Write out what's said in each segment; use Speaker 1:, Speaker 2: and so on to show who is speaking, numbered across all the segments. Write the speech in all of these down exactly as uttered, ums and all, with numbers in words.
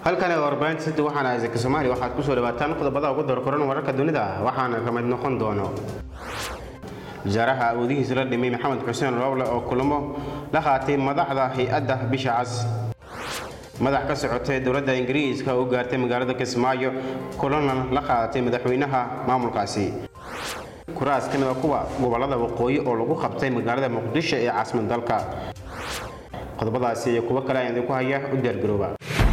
Speaker 1: halkani warbaahinta sidii waxaan ahay Zaki Soomaali waxaad ku soo dhawaataan qodobada ugu doorkoran wararka dunida waxaana ka mid noqon doono Jaraha Awoodihiisa la dhimay Maxamed Xuseen Roble oo kulamo la qaatay madaxda hay'adda Bisha Cas madax ka socotay dawladda Ingiriiska oo gaartay magaalada Kismaayo kulan la qaatay madaxweynaha maamulkaasi kuraas kamid ah kuwa gobolada waqooyi oo lagu qabtay magaalada Muqdisho ee caasimadda dalka qodobadaasi iyo kuwa kale ayaan ku haya u diyaar garooba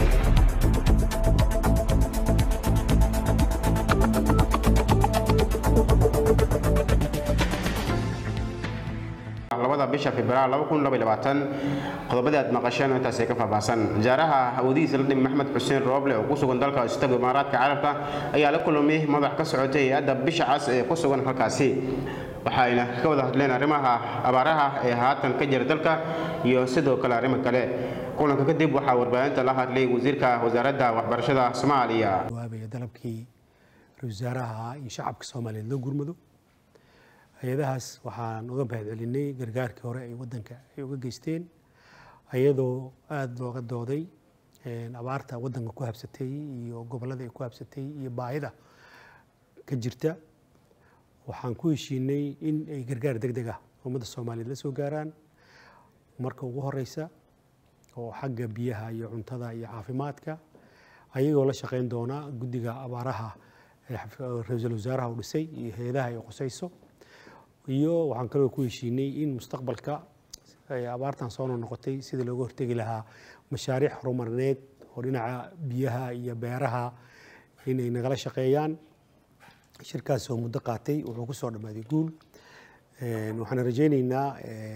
Speaker 1: labada bisha Febraayo laba kun iyo laba iyo labaatan qodobada aad maqasheen intaas ay ka faahfaahsan Jaraha Awoodihiisa la dhimay Maxamed Xuseen Roble oo ku sugan dalka Istaag Imaaraadka Carabta ayaa la kulmay madax ka socotay hay'adda Bisha Cas ee ku sugan halkaasi waxayna ka wada hadleen arrimaha abaaraha ee haatan ka jira dalka iyo sidoo kale arrimo kale kulanka kadib waxa warbaahinta la hadlay wasiirka wasaaradda waxbarashada Soomaaliya
Speaker 2: waabay dalabkii wasaaraha iyo shacabka Soomaaliyeed loo gurmado hay'adahaas waxaan uga bahadcelinay gargaarkii hore ay wadanka ay uga geysteen ayadoo aad looga dooday abaarta wadanka ku habsatay iyo gobolada ay ku habsatay iyo baahida ka jirta waxaan ku heshiinay in ay gargaar degdeg ah ummadda Soomaaliyeed la soo gaaraan marka ugu horeysa oo xagga biyaha iyo cuntada iyo caafimaadka ayagoo la shaqeyn doona guddiga abaaraha ee ra'iisul wasaaraha u dhisay iyo hay'adaha ay qusayso iyo waxaan kaloo ku heshiinay in mustaqbalka ay abaartan soo noqotay sida looga hortagi lahaa mashaariic horumarineed oo dhinaca biyaha iyo beeraha inay nagala shaqeeyaan shirkaas oo muddo qaatay wuxuu ku soo dhamaaday guul waxaan rajaynaynaa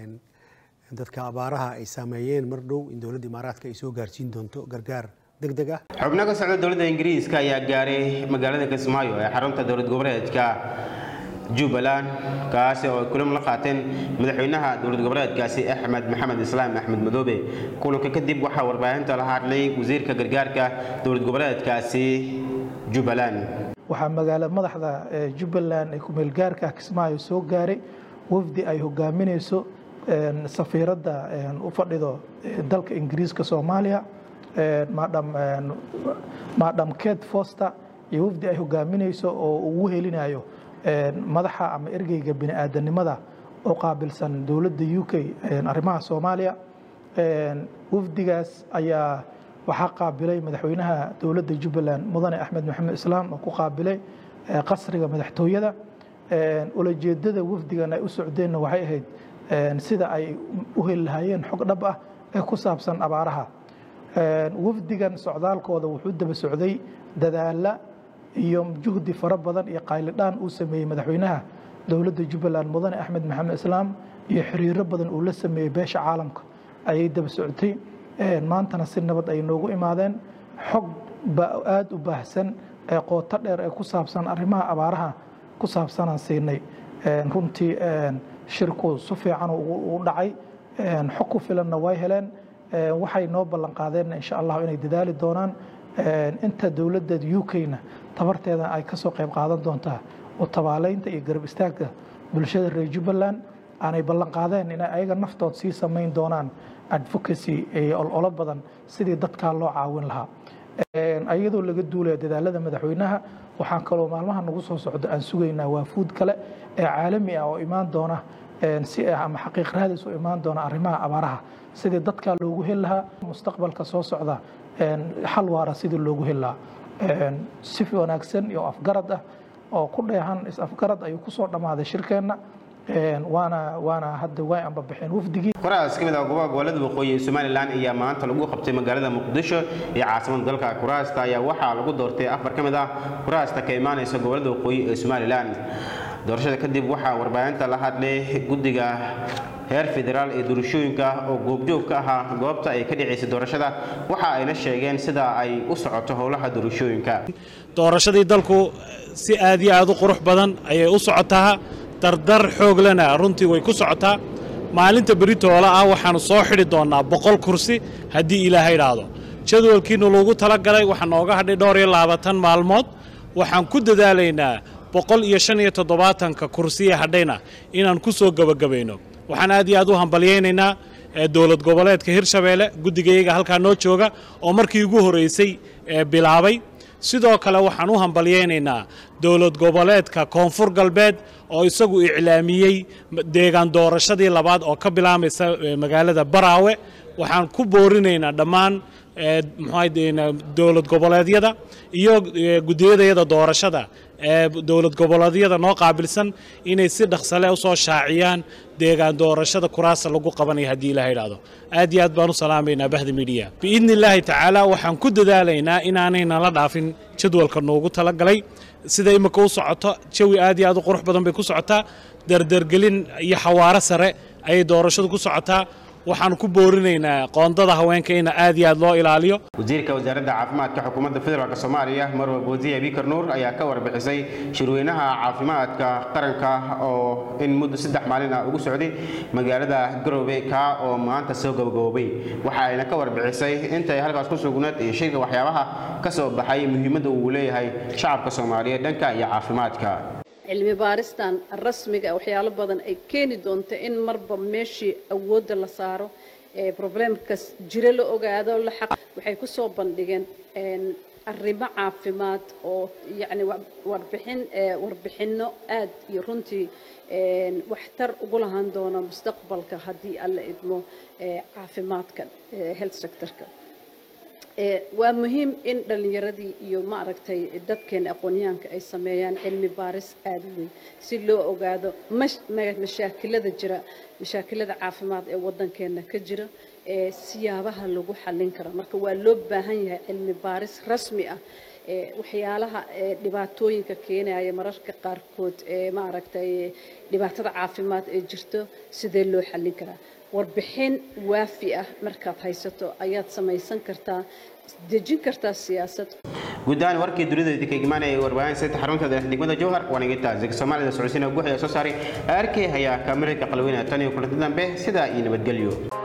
Speaker 2: dadka abaaraha ay saameeyeen mar dhow in dawladda Imaaraadka ay soo gaarsiin doonto gargaar degdeg ah
Speaker 1: xubno ka socda dawladda Ingiriiska ayaa gaaray magaalada Kismaayo ee xarunta dawlad goboleedka Jubbaland kaasi oo kulan la qaateen madaxweynaha dawlad goboleedkaasi Axmed Maxamed Islaam Axmed Madoobe kulanka kadib waxa warbaahinta la hadlay wasiirka gargaarka dawlad goboleedkaasi Jubbaland
Speaker 3: waxa magaalada madaxda Jubbaland ay ku meel gaarka Kismaayo soo gaaray wafdi ay hogaaminayso safiiradda u fadhido dalka Ingiriiska Soomaaliya madam madam Kate Foster iyo wafdi ay hogaaminayso oo uu helinayo madaxa ama ergeyga bini'aadanimada oo qaabilsan dawladda U K arrimaha Soomaaliya wafdigaas ayaa waxa qaabilay madaxweynaha dawladda Jubbaland mudane Axmed Maxamed Islaam oo ku qaabilay qasriga madaxtooyada ulajeedada wafdigan ay u socdeen waxay ahayd sida ay u helahayeen xog dhab ah ee ku saabsan abaaraha wafdigan socdaalkooda wuxuu daba socday dadaala iyo juhdi fara badan iyo qaylidaan uu sameeyay madaxweynaha dawladda Jubbaland mudane Axmed Maxamed Islaam iyo xiriiro badan uu la sameeyay beesha caalamka ayay daba socotay maantana si nabad ay noogu imaadeen xog aad u baahsan ee qoto dheer ee ku saabsan arrimaha abaaraha ku saabsan siinay runtii shirku si fiican u dhacay xog ku filanna way heleen waxay noo ballan qaadeen insha Allah inay dadaali doonaan inta dawladda U K-na tabarteeda ay ka soo qayb qaadan doontaa oo tabaaleynta iyo garab istaagga bulshada reer Jubbaland aanay ballan qaadeen in ayaga naftood sii sameyn doonaan advocacy ee olo badan sidii dadka loo caawin lahaa ayadoo laga duulay dadaalada madaxweynaha waxaan kaloo maalmaha nagu soo socdo aan sugaynaa waafuud kale ee caalami ah oo imaan doona si ama xaqiiq raadis u imaan doona arrimaha abaaraha sidii dadka loogu heli lahaa mustaqbalka soo socda xal waara sidii loogu heli lahaa si wanaagsan iyo afgarad ah oo ku dheehan is afgarad ay ku soo dhamaaday shirkeena waana waana hadda way amba bixin wafdigii
Speaker 1: kuraas kamid ah gobolada waqooyi ee Somaliland ayaa maanta lagu qabtay magaalada Muqdisho ee caasimadda dalka kuraasta ayaa waxa lagu doortay afar kamid ah kuraasta ka imaanaysa gobolada waqooyi ee Somaliland doorashada kadib waxa warbaahinta la hadlay guddiga heer federaal ee doorashooyinka oo goobjoog ka ah goobta ay ka dhicisay doorashada waxa ayna sheegeen sida ay u socoto howlaha doorashooyinka
Speaker 4: doorashadii dalku si aad iyo aad u qurux badan ayay u socotaa dardar xoog lana runtii way ku socotaa maalinta Britoola ah waxaan soo xidhi doonaa boqol kursi hadii Ilaahay raado jadwalkiina loogu tala galay waxaan nooga hadhay dhowr iyo labaatan maalmood waxaan ku dadaalaynaa boqol iyo shan iyo toddobaatan ka kursi hadhayna inaan ku soo gabagabayno waxaan aad iyo aad u hambalyeynaa dawlad goboleedka Hirshabeelle gudigayga halka noo jooga oo markii ugu horeysay bilaabay sidoo kale waxaan u hambalyeynaynaa dowlad goboleedka koonfur galbeed oo isagu iclaamiyey deegaan doorashadii labaad oo ka bilaamaysa magaalada Baraawe waxaan ku boorinaynaa dhammaan dowlad goboleedyada iyo gudiyada doorashada ee dowlad goboleedyada noo qaabilsan inay si dhaqsale u soo shaaciyaan deegaan doorashada kuraasta lagu qabanayo hadii la yiraahdo aad iyo aad baan u salaameynaa bahda media biidni illaahi tacaala waxaan ku dadaalaynaa inaanayna la dhaafin jadwalka noogu talagalay sida imika u socoto jawi aad iyo aad u qurux badan bay ku socotaa dardargelin iyo xawaare sare ay doorashadu ku socotaa waxaan ku boorinaynaa qoondada haweenka in aad iyo aad loo ilaaliyo
Speaker 1: wasiirka wasaaradda caafimaadka xukuumadda federaalka Soomaaliya Marwa Boodiye Bikar Nuur ayaa ka warbixisay shirweynaha caafimaadka qaranka oo in muddo saddex maalin ah ugu socday magaalada Garowe ka oo maanta soo gabagaboobay waxa ayna ka warbixisay intay halkaas ku sugnayd iyo shirka waxyaabaha ka soo baxay muhiimadda uu leeyahay shacabka Soomaaliyeed dhanka iyo caafimaadka
Speaker 5: علمي بارستان الرسمي وحياله بدن أي كيني دونت إن مربى ماشي أود اللي صاروا بروبلم كس جريلو أوجاده ولا حق وحيكون صوبان ديجن إن الربع عافمات أو يعني وربحين وربحينه آد يرنتي واحتر أقولها عندنا مستقبل كهدي الله إدمو عافمات كان هيلث سيكتور كان ومهم إن دلنيردي يوم ما ركتي دتكن أقنيان كأي سميان علمي بارس آدمي سلوا أوجاده مش مشاكل ذا جرا مشاكل ذا عافمات وضن كنا كجرا سيابها اللجوء حلين كرا مركوا اللب هني علمي بارس رسمي وحيالها دبعتوين ككينة أي مرش كقاركود ما ركتي دبعتها عافمات جرتو سدلوا حلين كرا warbixin waafi ah markaad haysato ayaad samaysan kartaa dejin kartaa siyaasad
Speaker 1: guddaan warkii dunida ee ka imaanaya warbaahin sida xarunta degmada Jowhar wanigita zig Soomaalida Socodsiina guuxaya soo saaray arkay haya kaamirada qalweyna tan iyo kulanti dambe sida ay nabadgelyo